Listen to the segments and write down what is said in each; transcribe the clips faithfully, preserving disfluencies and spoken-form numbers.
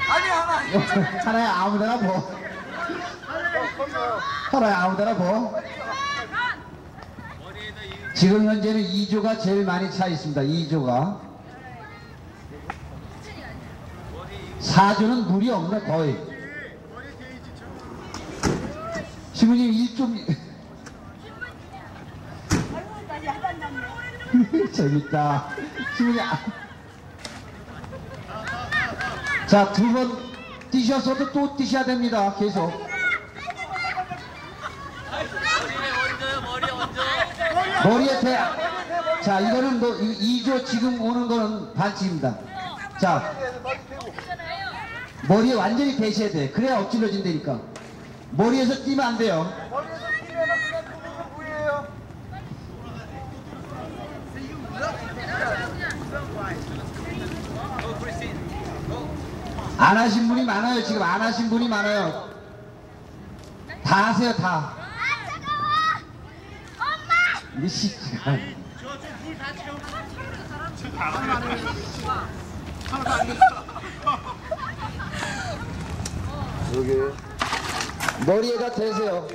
아니 하나. 하나야 아무데나 보. 하나야 아무데나 보. 지금 현재는 이 조가 제일 많이 차 있습니다. 이 조가. 사 조는 물이 없네 거의. 신부님 일 점. 재밌다. 신부님. 자, 두 번 뛰셨어도 또 뛰셔야 됩니다. 계속. 머리에 대. 자, 이거는 뭐 이 조 지금 오는 거는 반칙입니다. 자, 머리에 완전히 대셔야 돼. 그래야 엎질러진다니까. 머리에서 뛰면 안 돼요. 머리에서 뛰면 그냥 그거 뭐예요? 안 하신 분이 많아요. 지금 안 하신 분이 많아요. 다 하세요, 다. 아, 차가워! 엄마! 이 시간. 여기. 머리에다 대세요.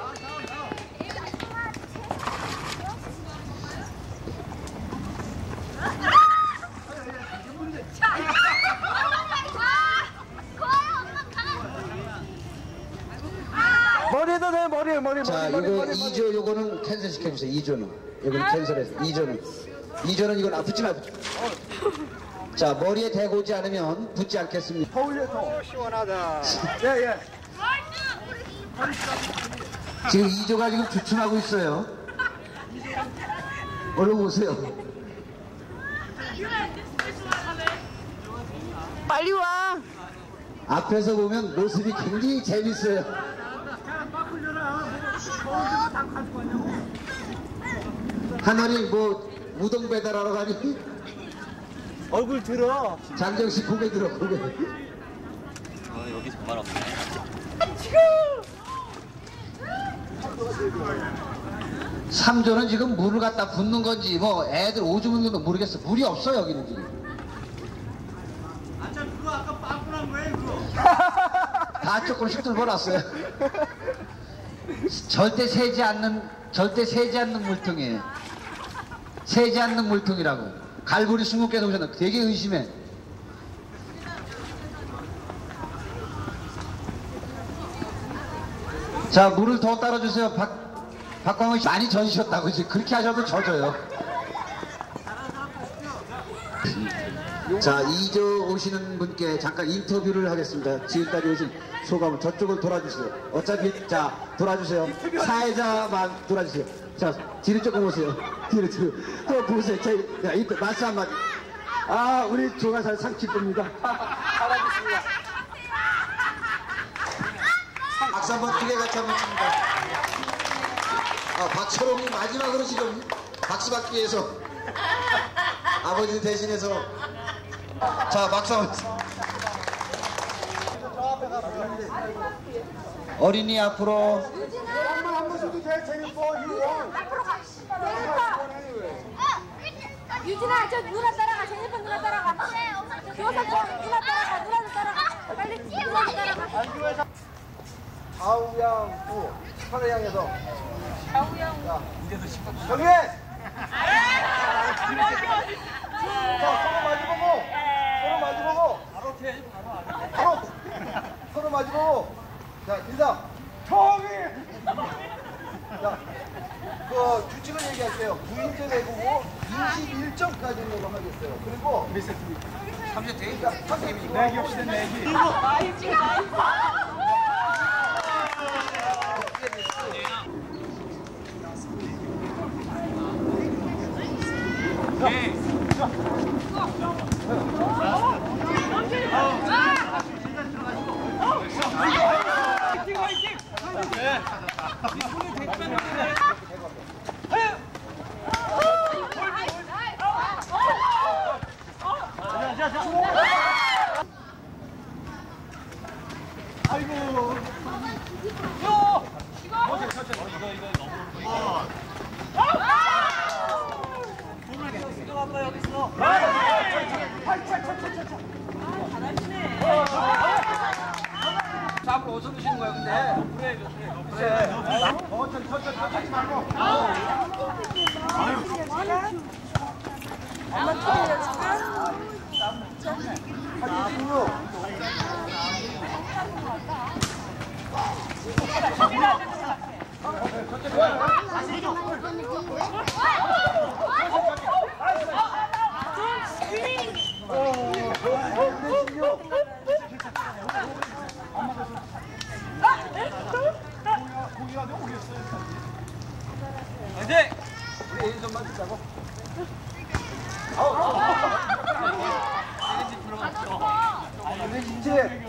머리에다 대 머리에 머리 자, 머리 머리 이거 머리 이 조 요거는 캔슬 시켜주세요. 이 조는. 요거는 캔슬해서. 이 조는. 이 조는 이건 아, 붙지 말고. 자, 머리에 대고 오지 않으면 붙지 않겠습니다. 더 올려서 시원하다. 예 예. 지금 이 조가 지금 주춤하고 있어요. 얼른 오세요. 빨리 와. 앞에서 보면 모습이 굉장히 재밌어요. 하늘이 뭐 우동 배달하러 가니? 얼굴 들어. 장정씨 고개 들어 고개. 아 여기 정말 없네. 삼 조는 지금 물을 갖다 붓는 건지 뭐 애들 오줌 묻는 건 모르겠어. 물이 없어 여기는 지금. 아참 그거 아까 빠꾸란 거예요 그거? 다 조금씩 뚫어놨어요. 절대 새지 않는 절대 새지 않는 물통이에요. 새지 않는 물통이라고. 갈고리 스무 개 놓으셨나? 되게 의심해. 자, 물을 더 따라주세요. 박 박광훈 씨 많이 젖으셨다고 이제 그렇게 하셔도 젖어요. 자, 이 조 오시는 분께 잠깐 인터뷰를 하겠습니다. 지금까지 오신 소감을 저쪽을 돌아주세요. 어차피 자 돌아주세요. 사회자만 돌아주세요. 자, 뒤로 조금 오세요. 뒤로 뒤로 또 보세요. 제 야, 이때 말씀 한마디. 아, 우리 조가살 상키입니다. 잘하겠습니다. 박수 한번 크게 같이 한번 칩니다. 아, 박철홍이 마지막으로 지금 박수 받기 위해서 아버지 대신해서 자, 박수 한번. 어린이 앞으로. 한번 한 번씩도 돼. 재밌어. 유원. 앞으로 가. 유진아, 저 누나 따라가. 제니퍼 누나 따라가. 교사 저 누나 따라가. 누나도 따라가. 빨리 누나도 따라가. 좌우양우 하늘향에서. 좌우양우. 정해. 자, 서로 마주보고. 서로 마주보고. 바로 돼 바로 안 바로. 서로 마주보고. 자, 인사. 정해. 자, 그 규칙을 얘기할게요. 구 인제 내고 이십일 점까지 내고 하겠어요. 그리고 몇 세트입니까? 삼 세트? 삼 세트. 내기 없이는 내기. 아이고. 요! 이거 이거 이거 너무 여기 있어. 팔, 팔, 팔, 팔, 팔. 아, 잘하시네. 어디서 드시는 거야, 근데? 그래, 그래. 천천히, 천천히, 천천히 말고. 엄마 터뜨려줄까? 한 이십육. 이제 우리 A점만 듣자고. 그래, 이제.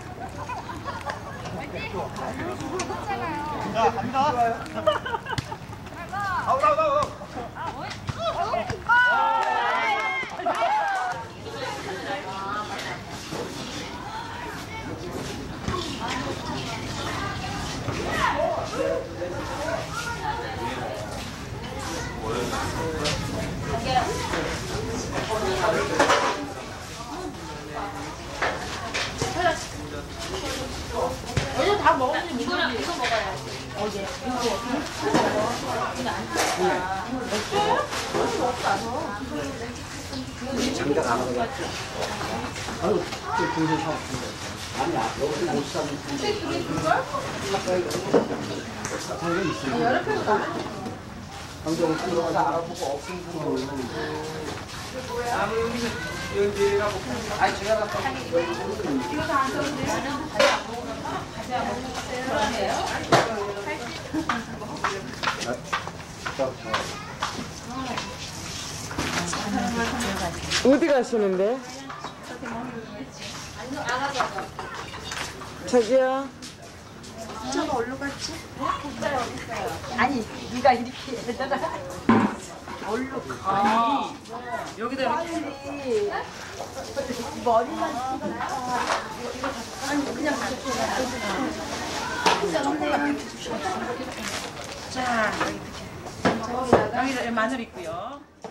자 갑니다. 아웃, 아웃, 아웃. 이거 다 먹으면 이거랑 이거 먹어요. 어제 장작 안 하는 거 같아. 아유, 저 동생 사왔는데. 아니야, 여기 못 사는 장작 있어요. 여러 편 장작을 들어가서 알아보고 없은 분으로 있는데. 아니, 제가 갖다 이거 다 안 써도 돼요? 어디 가시는데? 저기요. 저거 어디로 갔지? 아니 네가 이렇게 해다가 어디로 가? 여기다 이렇게. 머리만 찍을까? 아니 그냥 자, 여기다 마늘 있고요.